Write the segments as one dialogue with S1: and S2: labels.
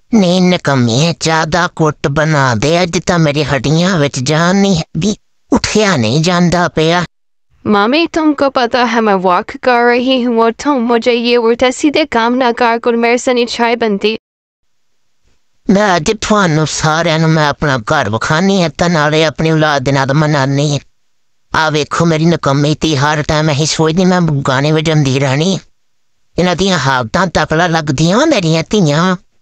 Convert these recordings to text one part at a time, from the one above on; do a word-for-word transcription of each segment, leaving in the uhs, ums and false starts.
S1: ਨੀ ਨਿਕੰਮੀ ਚਾਹ ਕੁੱਟ ਬਣਾ ਦੇ, ਅੱਜ ਤਾਂ ਮੇਰੀ ਹੱਡੀਆਂ ਵਿੱਚ ਜਾਨ ਨਹੀਂ ਹੈਗੀ, ਉੱਠਿਆ ਨਹੀਂ ਜਾਂਦਾ ਪਿਆ।
S2: मम्मी तुमको पता है मैं वॉक कर रही हूँ और तुम मुझे ये उल्टा सीधे काम ना कर कर मेरे से नहीं चाय बनती।
S1: मैं अज थानू सारिਆਂ ਨੂੰ मैं अपना घर विखानी है ते नाले अपनी औलाद दे नाल मनानी है। आ वेखो मेरी निकम्मी धी हर टाइम यही सोचदी मैं गाने वजांदी रहनी, इन्हां दियां हालतां तकला लगदियां मेरियां धीआं।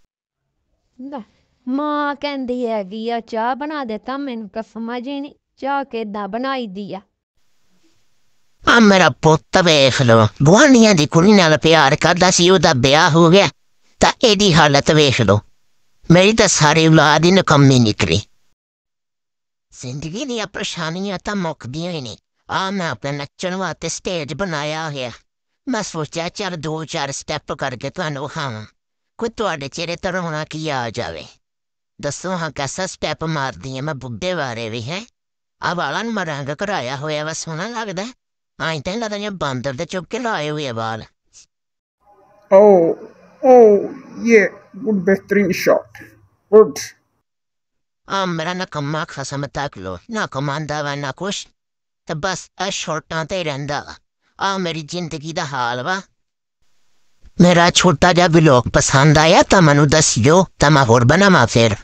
S3: मां कहंदी हैगी आ चाह बना दे, तां मैनूं तां समझ ही नहीं चाह किदां बनाई दी आ।
S1: आ मेरा पुत्त वेख लो, गुआंढियां दी कुड़ी नाल प्यार करदा सी, ओहदा ब्याह हो गया तां एहदी हालत वेख लो। मेरी तां सारी औलाद ही निकम्मी निकली। जिंदगी दियां परेशानियां तां मुकदियां ही नहीं। आ मैं अपने नच्चण वास्ते स्टेज बनाया होया, मैं सोचा चल दो चार स्टैप करके तुहानूं विखावां, कोई तुहाडे चेहरे ते रोना की आ जावे। दसो हाँ कैसा स्टैप मारदी है मैं बुड्ढे बारे भी है। आ वालां नूं मैं रंग कराया होया वा, सोहना लगदा। आई तां लगदा जियां बांदर दे चुक के लाए हुए बाल।
S4: Oh, oh, yeah, good बेहतरीन शॉट, गुड।
S1: आ मेरा नकम्मा खसम तक लो, ना कमांदा वा ना कुछ, ते बस आ शॉटां ते रहिंदा वा। आ मेरी जिंदगी दा हाल वा। मेरा छोटा जिहा व्लॉग पसंद आया तां मैनूं दस्सिओ तां मैं होर बनावां फिर।